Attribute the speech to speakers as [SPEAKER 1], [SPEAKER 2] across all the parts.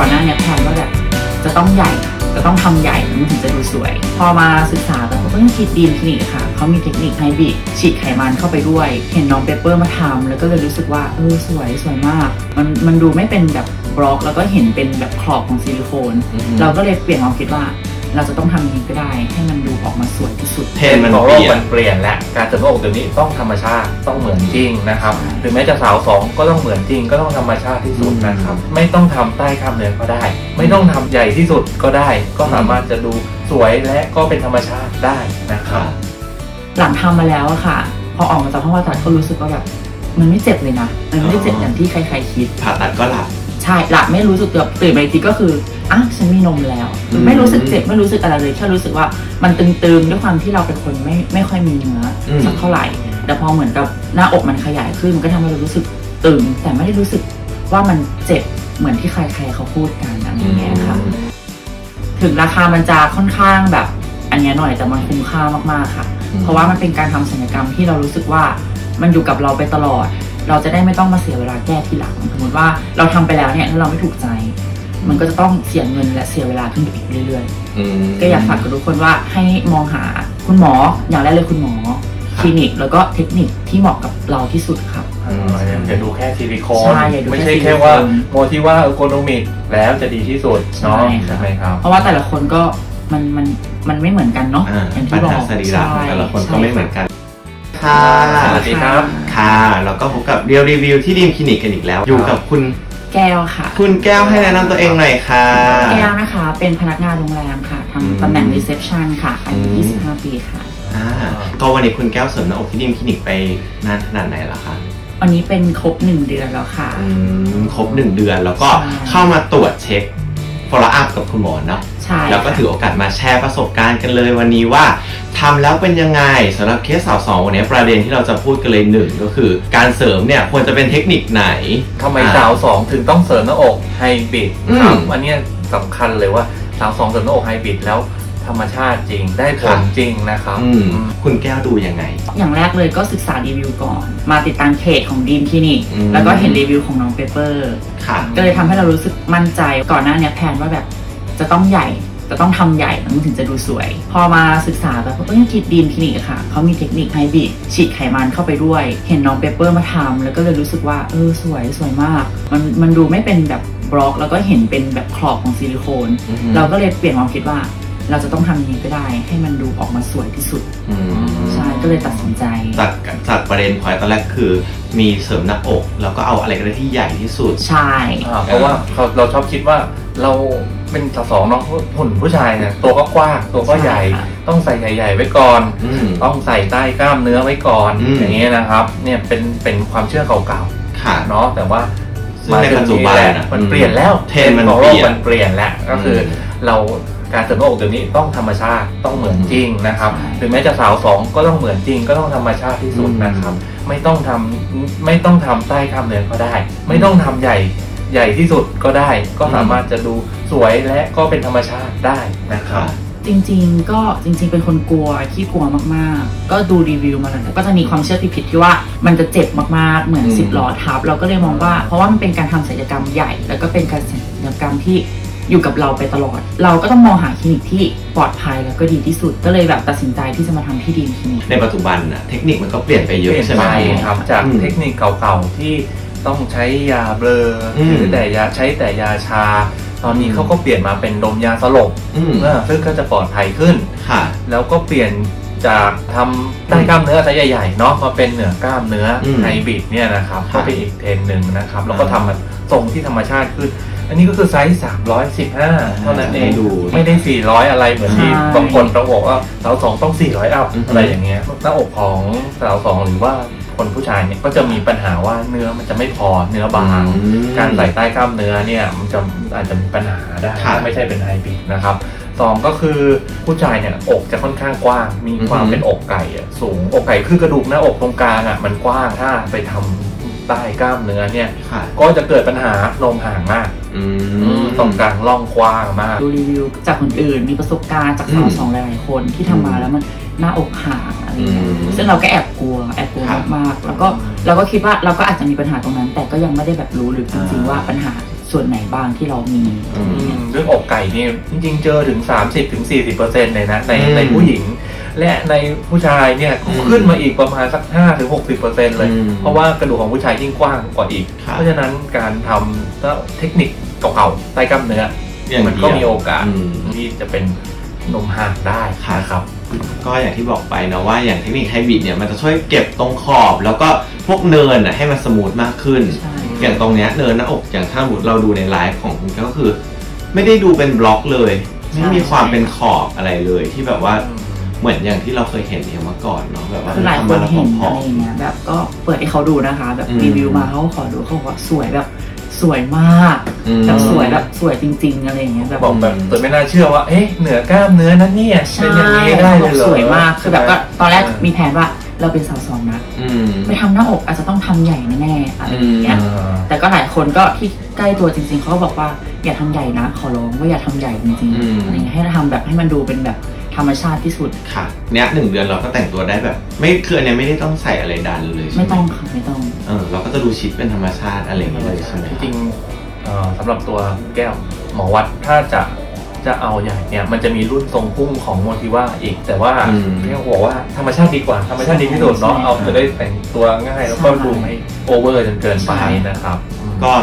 [SPEAKER 1] ก่อนหน้านี้แพลนว่าแบบจะต้องใหญ่จะต้องทำใหญ่มันถึงจะดูสวยพอมาศึกษาแบบก็ต้องคิดดีมคลินิกค่ะเขามีเทคนิคไฮบริดฉีดไขมันเข้าไปด้วยเห็นน้องเปเปอร์มาทำแล้วก็เลยรู้สึกว่าสวยมากมันดูไม่เป็นแบบบล็อกแล้วก็เห็นเป็นแบบขอบของซิลิโคนเราก็เลยเปลี่ยนความคิดว่าเราจะต้องทำยังไงก็ได้ให้มันดูออกมาสวยที่สุด
[SPEAKER 2] เทรนด์ของโลกมันเปลี่ยนและการเสริมหน้าอกเดี๋ยวนี้ต้องธรรมชาติต้องเหมือนจริงนะครับหรือแม้จะสาว2ก็ต้องเหมือนจริงก็ต้องธรรมชาติที่สุดนะครับไม่ต้องทำใต้กล้ามเนื้อก็ได้ไม่ต้องทำใหญ่ที่สุดก็ได้ก็สามารถจะดูสวยและก็เป็นธรรมชาติได้นะครับ
[SPEAKER 1] หลังทำมาแล้วอะค่ะพอออกมาจากห้องผ่าตัดก็รู้สึกว่าแบบมันไม่เจ็บเลยนะมันไม่ได้เจ็บอย่างที่ใครๆคิด
[SPEAKER 2] ผ่าตัดก็หลับ
[SPEAKER 1] ใช่หลับไม่รู้สึกแบบตื่นมาอีกทีก็คือฉันมีนมแล้วไม่รู้สึกเจ็บไม่รู้สึกอะไรเลยแค่รู้สึกว่ามันตึงๆด้วยความที่เราเป็นคนไม่ค่อยมีเนื้อสักเท่าไหร่แต่พอเหมือนกับหน้าอกมันขยายขึ้นมันก็ทำให้เรารู้สึกตึงแต่ไม่ได้รู้สึกว่ามันเจ็บเหมือนที่ใครๆเขาพูดกันอะไรอย่างเงี้ยค่ะถึงราคามันจะค่อนข้างแบบอันนี้หน่อยแต่มันคุ้มค่ามากๆค่ะเพราะว่ามันเป็นการทำศัลยกรรมที่เรารู้สึกว่ามันอยู่กับเราไปตลอดเราจะได้ไม่ต้องมาเสียเวลาแก้ทีหลังสมมติว่าเราทำไปแล้วเนี่ยถ้าเราไม่ถูกใจมันก็จะต้องเสียเงินและเสียเวลาขึ้นไปอีกเรื่อยๆก็อยากฝากกับทุกคนว่าให้มองหาคุณหมออย่างแรกเลยคุณหมอคลินิกแล้วก็เทคนิคที่เหมาะกับเราที่สุดครับ
[SPEAKER 2] อย่าดูแค่ซิลิโคนไม่ใช่แค่ว่าโมที่ว่าเออร์โกนอมิกแล้วจะดีที่สุดเนาะใช่ไหมครับ
[SPEAKER 1] เพราะว่าแต่ละคนก็มันไม่เหมือนกันเนาะอย่างที่บอก
[SPEAKER 2] สรีระแต่ละคนก็ไม่เหมือนกัน
[SPEAKER 3] ค่ะ
[SPEAKER 2] สวัสดีครับ
[SPEAKER 3] ค่ะแล้วก็พบกับเรียวรีวิวที่ดีมคลินิกกันอีกแล้วอยู่กับคุณ
[SPEAKER 1] แก้วค่ะ
[SPEAKER 3] คุณแก้วให้แนะนำตัวเองหน่อยค่ะ
[SPEAKER 1] แก้วนะคะเป็นพนักงานโรงแรมค่ะทำตำแหน่งรีเซพชันค่ะอายุ25 ปีค่ะ
[SPEAKER 3] ก็วันนี้คุณแก้วเสริมหน้าอกที่ดีมคลินิกไปนานขนาดไหนแล้วคะ
[SPEAKER 1] วันนี้เป็นครบ1 เดือนแล้วค่ะ
[SPEAKER 3] ครบ1 เดือนแล้วก็เข้ามาตรวจเช็คfollow up กับคุณหมอเนาะแล้วก็ถือโอกาสมาแชร์ประสบการณ์กันเลยวันนี้ว่าทำแล้วเป็นยังไงสำหรับเคสสาว2วันนี้ประเด็นที่เราจะพูดกันเลย1ก็คือการเสริมเนี่ยควรจะเป็นเทคนิคไหน
[SPEAKER 2] ทำไมสาว2ถึงต้องเสริมหน้าอกไฮบริดครับอันนี้สำคัญเลยว่าสาว2เสริมหน้าอกไฮบริดแล้วธรรมชาติจริงได้ผลจริงนะครับ
[SPEAKER 3] คุณแก้วดูยังไง
[SPEAKER 1] อย่างแรกเลยก็ศึกษารีวิวก่อนมาติดตามเพจของดีมคลินิกแล้วก็เห็นรีวิวของน้องเปเปอร์ก็เลยทำให้เรารู้สึกมั่นใจก่อนหน้านี้แพลนว่าแบบจะต้องใหญ่จะต้องทำใหญ่มันถึงจะดูสวยพอมาศึกษาแบบก็ต้องคิดดีมคลินิกค่ะเขามีเทคนิคไฮบริดฉีดไขมันเข้าไปด้วยเห็นน้องเปเปอร์มาทำแล้วก็เลยรู้สึกว่าสวยมากมันดูไม่เป็นแบบบล็อกแล้วก็เห็นเป็นแบบขอบของซิลิโคนเราก็เลยเปลี่ยนความคิดว่าเราจะต้องทำยังไงก็ได้ให้มันดูออกมาสวยที่สุดใช่ก็เลยตัดสินใจ
[SPEAKER 3] จากประเด็นพอยตอนแรกคือมีเสริมหน้าอกแล้วก็เอาอะไรก็ได้ที่ใหญ่ที่สุด
[SPEAKER 1] ใช่
[SPEAKER 2] เพราะว่าเราชอบคิดว่าเราเป็นสาวสองเนาะหุ่นผู้ชายเนี่ยตัวก็กว้างตัวก็ใหญ่ต้องใส่ใหญ่ๆไว้ก่อนต้องใส่ใต้กล้ามเนื้อไว้ก่อนอย่างเงี้ยนะครับเนี่ยเป็นความเชื่อเก่าๆเนาะแต่ว่า
[SPEAKER 3] ในปัจจุบัน
[SPEAKER 2] มันเปลี่ยนแล้ว
[SPEAKER 3] เทรนด์
[SPEAKER 2] ของโลกมันเปลี่ยนแล้วก็คือเราการเสริมหน้าอกเดี๋ยวนี้ต้องธรรมชาติต้องเหมือนจริงนะครับถึงแม้จะสาว2ก็ต้องเหมือนจริงก็ต้องธรรมชาติที่สุดนะครับไม่ต้องทำใต้กล้ามเนื้อก็ได้ไม่ต้องทำใหญ่ที่สุดก็ได้ก็สามารถจะดูสวยและก็เป็นธรรมชาติได้นะครับ
[SPEAKER 1] จริงๆเป็นคนกลัวขี้กลัวมากๆก็ดูรีวิวมาแล้วก็จะมีความเชื่อผิดที่ว่ามันจะเจ็บมากๆเหมือน10 ล้อทับเราก็เลยมองว่าเพราะว่ามันเป็นการทำศัลยกรรมใหญ่แล้วก็เป็นการศัลยกรรมที่อยู่กับเราไปตลอดเราก็ต้องมองหาคลินิกที่ปลอดภัยแล้วก็ดีที่สุดก็เลยแบบตัดสินใจที่จะมาทำที่ดีคลินิก
[SPEAKER 3] ในปัจจุบันนะเทคนิคมันก็เปลี่ยนไปเยอะใช่ไหม
[SPEAKER 2] ครับจากเทคนิคเก่าๆที่ต้องใช้ยาเบลอหรือแต่ใช้แต่ยาชาตอนนี้เขาก็เปลี่ยนมาเป็นดมยาสลบซึ่งก็จะปลอดภัยขึ้นแล้วก็เปลี่ยนจากทำใต้กล้ามเนื้อไซส์ใหญ่ๆเนาะมาเป็นเหนือกล้ามเนื้อไฮบริดเนี่ยนะครับก็เป็นอีกเทรนด์หนึ่งนะครับแล้วก็ทำมันทรงที่ธรรมชาติขึ้นอันนี้ก็คือไซส์315เท่านั้นเองไม่ได้400อะไรเหมือนที่บางคนเราบอกว่าสาว2ต้อง400อัพอะไรอย่างเงี้ยหน้าอกของสาว2หรือว่าคนผู้ชายเนี่ยก็จะมีปัญหาว่าเนื้อมันจะไม่พอเนื้อบางการใส่ใต้กล้ามเนื้อเนี่ยมันจะอาจจะมีปัญหาได้ไม่ใช่เป็นไฮบริดนะครับ2ก็คือผู้ชายเนี่ยอกจะค่อนข้างกว้างมีความเป็นอกไก่สูงอกไก่คือกระดูกหน้าอกตรงกลางมันกว้างถ้าไปทำใต้กล้ามเนื้อเนี่ยก็จะเกิดปัญหานมห่างมากตรงกลางร่องกว้างมาก
[SPEAKER 1] ดูรีวิวจากคนอื่นมีประสบการณ์จากสาว2หลายๆคนที่ทำมาแล้วมันหน้าอกห่างอะไรอย่างเงี้ยซึ่งเราก็แอบกลัวมากๆแล้วก็เราก็คิดว่าเราก็อาจจะมีปัญหาตรงนั้นแต่ก็ยังไม่ได้แบบรู้หรือจริงๆว่าปัญหาส่วนไหนบ้างที่เรามี
[SPEAKER 2] เรื่องอกไก่นี่จริงๆเจอถึง 30-40% เลยนะในผู้หญิงและในผู้ชายเนี่ยขึ้นมาอีกประมาณสัก 5-60% เลยเพราะว่ากระดูกของผู้ชายยิ่งกว้างกว่าอีกเพราะฉะนั้นการทำเทคนิคเก่าๆใต้กล้ามเนื้อมันก็มีโอกาสที่จะเป็นนมห่างได้ครับ
[SPEAKER 3] ก็อย่างที่บอกไปนะว่าอย่างเทคนิคไฮบริดเนี่ยมันจะช่วยเก็บตรงขอบแล้วก็พวกเนินให้มันสมูทมากขึ้นอย่างตรงเนี้ยเนินหน้าอกอย่างถ้าเราดูในไลฟ์ของคุณก็คือไม่ได้ดูเป็นบล็อกเลยไม่มีความเป็นขอบอะไรเลยที่แบบว่าเหมือนอย่างที่เราเคยเห็นเมื่อก่อนเนาะแบบว่า
[SPEAKER 1] หลายคนเห็นอะไรอย่างเงี้ยแบบก็เปิดให้เขาดูนะคะแบบรีวิวมาเขาขอดูเขาบอกว่าสวยแบบสวยมากแบบสวยจริงๆอะไรอย่างเงี้ยแบบ
[SPEAKER 2] บอกแบบตัวไม่น่าเชื่อว่าเอ๊ะเหนือกล้ามเนื้อนั่นเนี่ยเป็นอย่างนี้ได้เลย
[SPEAKER 1] สวยมากคือแบบก็ตอนแรกมีแผนว่าเราเป็นสาวสองนะไปทำหน้าอกอาจจะต้องทำใหญ่แน่ๆอะไรอย่างเงี้ยแต่ก็หลายคนก็ที่ใกล้ตัวจริงๆเขาบอกว่าอย่าทำใหญ่นะขอร้องว่าอย่าทำใหญ่จริงๆอะไรเงี้ยให้เราทำแบบให้มันดูเป็นแบบธรรมชาติที่สุด
[SPEAKER 3] ค่ะเนี้ย1 เดือนเราก็แต่งตัวได้แบบไม่คืออันเนี้ยไม่ได้ต้องใส่อะไรดันเลย
[SPEAKER 1] ไม่ต้องค่ะไม่ต้อง
[SPEAKER 3] เราก็จะดูชิดเป็นธรรมชาติอะไรอย่างเงี้ยเลยใช่ไหม
[SPEAKER 2] จริงสำหรับตัวแก้วหมอวัดถ้าจะเอาใหญ่เนี่ยมันจะมีรุ่นทรงพุ่งของโมทิว่าอีกแต่ว่าพี่บอกว่าธรรมชาติดีกว่าธรรมชาติดีที่สุดเนาะเอาจะได้แต่งตัวง่ายแล้วก็ดูไม่โอเวอร์จนเกินไปนะครับ
[SPEAKER 3] ก็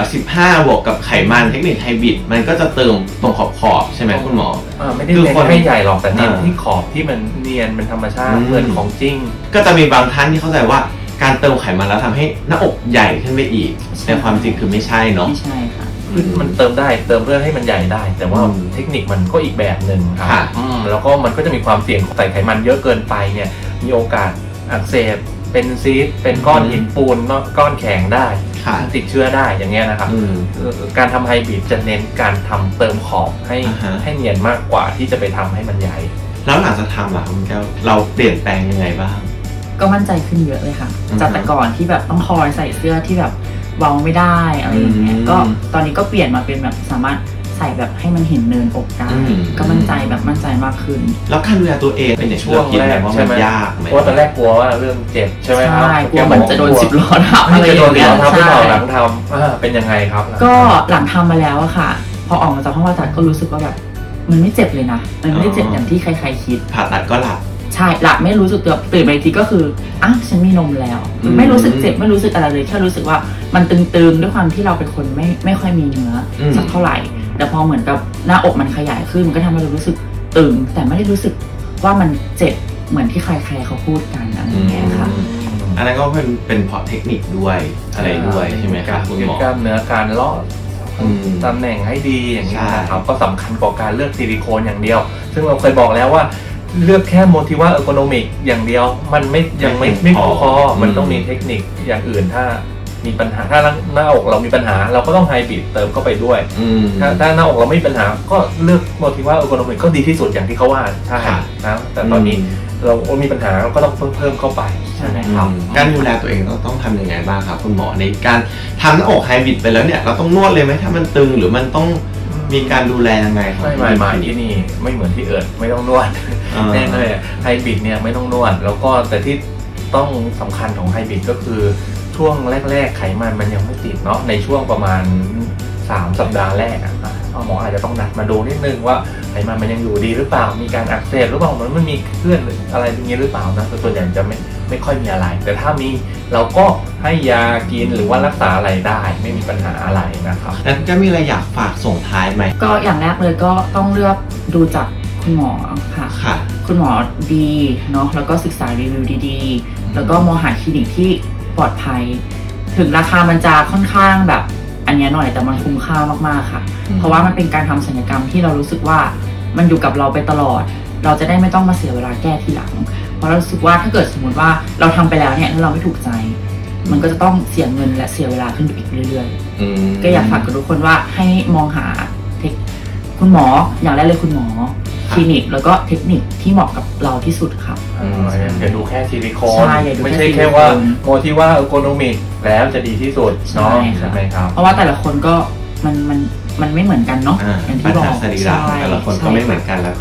[SPEAKER 3] 315บวกกับไขมันเทคนิคไฮบริดมันก็จะเติมตรงขอบใช่ไหมคุณหมอ
[SPEAKER 2] ไม่ได้เน้นให้ใหญ่หรอกแต่เน้นที่ขอบที่มันเนียนเป็นธรรมชาติเหมือนของจริง
[SPEAKER 3] ก็จะมีบางท่านที่เข้าใจว่าการเติมไขมันแล้วทำให้หน้าอกใหญ่ขึ้นไปอีกแต่ความจริงคือไม่ใช่เนาะ
[SPEAKER 1] ไม่ใช่ค่ะ
[SPEAKER 2] มันเติมได้เติมเพื่อให้มันใหญ่ได้แต่ว่าเทคนิคมันก็อีกแบบหนึ่งครับแล้วก็มันก็จะมีความเสี่ยงใส่ไขมันเยอะเกินไปเนี่ยมีโอกาสอักเสบเป็นซีสเป็นก้อนหินปูนก้อนแข็งได้ติดเชื้อได้อย่างเงี้ยนะครับการทำไฮบริดจะเน้นการทำเติมขอบให้เนียนมากกว่าที่จะไปทำให้มันใหญ่
[SPEAKER 3] แล้วหลังจากทำล่ะคุณแก้วเราเปลี่ยนแปลงยังไงบ้าง
[SPEAKER 1] ก็มั่นใจขึ้นเยอะเลยค่ะจากแต่ก่อนที่แบบต้องคอยใส่เสื้อที่แบบวางไม่ได้อะไรอย่างเงี้ยก็ตอนนี้ก็เปลี่ยนมาเป็นแบบสามารถใส่แบบให้มันเห็นเนินอกได้ก็มั่นใจมากขึ้น
[SPEAKER 3] แล้วการดูแลตัวเองเป็น
[SPEAKER 2] ช่วงแรกว่ามันยากไหมเพราะตอนแรกกลัวว่าเรื่องเจ็บใช่ไหมครับ
[SPEAKER 1] กลัวมันจะโดน10 ล้อทับอะไรอย่างเงี้ย
[SPEAKER 2] ใช่หลังทำเป็นยังไงครับ
[SPEAKER 1] ก็หลังทำมาแล้วอะค่ะพอออกมาจากห้องผ่าตัดก็รู้สึกว่าแบบมันไม่เจ็บเลยนะมันไม่ได้เจ็บอย่างที่ใครๆคิด
[SPEAKER 3] ผ่าตัดก็หลับ
[SPEAKER 1] ใช่หลับไม่รู้สึกตัวตื่นไปทีก็คือฉันมีนมแล้วไม่รู้สึกเจ็บไม่รู้สึกอะไรเลยแค่รู้สึกว่ามันตึงๆด้วยความที่เราเป็นคนไม่ค่อยมีเนื้อสักเท่าไหร่แต่พอเหมือนกับหน้าอกมันขยายขึ้นมันก็ทำให้เรารู้สึกตึงแต่ไม่ได้รู้สึกว่ามันเจ็บเหมือนที่ใครๆเขาพูดกันอะไรอย่างเงี้ยค่ะ
[SPEAKER 3] อันนั้นก็เป็นเพราะเทคนิคด้วยอะไรด้วยใช่ไหมครับคุณหมอก
[SPEAKER 2] ล้ามเนื้อการเลาะตำแหน่งให้ดีอย่างนี้นะครับก็สำคัญกว่าการเลือกซิลิโคนอย่างเดียวซึ่งเราเคยบอกแล้วว่าเลือกแค่โมทิว่าเออร์โกนอมิกอย่างเดียวมันยังไม่พอมันต้องมีเทคนิคอย่างอื่นถ้ามีปัญหาถ้าหน้าอกเรามีปัญหาเราก็ต้องไฮบริดเติมเข้าไปด้วยถ้าหน้าอกเราไม่มีปัญหาก็เลือกโมทิว่าเออร์โกนอมิกก็ดีที่สุดอย่างที่เขาว่าใช่นะแต่ตอนนี้เรามีปัญหาเราก็ต้องเพิ่มเข้าไปใช่ไหมครับ
[SPEAKER 3] การดูแลตัวเองต้องทำยังไงบ้างครับคุณหมอในการทำหน้าอกไฮบริดไปแล้วเนี่ยเราต้องนวดเลยไหมถ้ามันตึงหรือมันต้องมีการดูแลยังไงครับ
[SPEAKER 2] ไม่ที่นี่ไม่เหมือนที่อื่นไม่ต้องนวดแน่เลยไฮบริดเนี่ยไม่ต้องนวดแล้วก็แต่ที่ต้องสำคัญของไฮบริดก็คือช่วงแรกๆไขมันยังไม่ติดเนาะในช่วงประมาณ3 สัปดาห์แรกหมออาจจะต้องนัดมาดูนิดนึงว่าไขมันยังอยู่ดีหรือเปล่ามีการอักเสบหรือเปล่ามันมีเคลื่อนอะไรอย่างนี้หรือเปล่านะส่วนใหญ่จะไม่ค่อยมีอะไรแต่ถ้ามีเราก็ให้ยากินหรือว่ารักษาอะไรได้ไม่มีปัญหาอะไรนะครับ
[SPEAKER 3] แล้วก็มีอะไรอยากฝากส่งท้ายไหม
[SPEAKER 1] ก็อย่างแรกเลยก็ต้องเลือกดูจากคุณหมอค่ะคุณหมอดีเนาะแล้วก็ศึกษารีวิวดีๆแล้วก็มองหาคลินิกที่ปลอดภัยถึงราคามันจะค่อนข้างแบบอันนี้หน่อยแต่มันคุ้มค่ามากๆค่ะเพราะว่ามันเป็นการทำศัลยกรรมที่เรารู้สึกว่ามันอยู่กับเราไปตลอดเราจะได้ไม่ต้องมาเสียเวลาแก้ทีหลังเพราะเรารู้สึกว่าถ้าเกิดสมมติว่าเราทำไปแล้วเนี่ยถ้าเราไม่ถูกใจมันก็จะต้องเสียเงินและเสียเวลาขึ้นอีกเรื่อยๆก็อยากฝากกับทุกคนว่าให้มองหาคุณหมออย่างแรกเลยคุณหมอคลินิกแล้วก็เทคนิคที่เหมาะกับเราที่สุดครับ
[SPEAKER 2] อย่าดูแค่ซิลิโคนไม่ใช่แค่ว่าโมทิว่าเออร์โกนอมิกแล้วจะดีที่สุดเนาะใช่ไหมครับ
[SPEAKER 1] เพราะว่าแต่ละคนก็มันไม่เหมือนกันเนาะ
[SPEAKER 3] อย่างที่บอกสรีระแต่ละคนก็ไม่เหมือนกันแล้วก็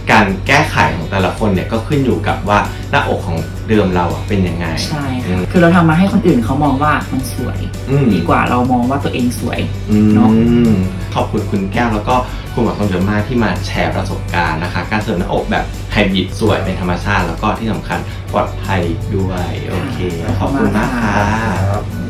[SPEAKER 3] การแก้ไขของแต่ละคนเนี่ยก็ขึ้นอยู่กับว่าหน้าอกของเดิมเราเป็นยังไง
[SPEAKER 1] ใช่คือเราทำมาให้คนอื่นเขามองว่ามันสวยดีกว่าเรามองว่าตัวเองสวยเนาะ
[SPEAKER 3] ขอบคุณคุณแก้วแล้วก็คุณหมอทองเยอะมากที่มาแชร์ประสบการณ์นะคะการเสริมหน้าอกแบบไฮบริดสวยเป็นธรรมชาติแล้วก็ที่สำคัญปลอดภัยด้วยโอเคขอบคุณมากค่ะ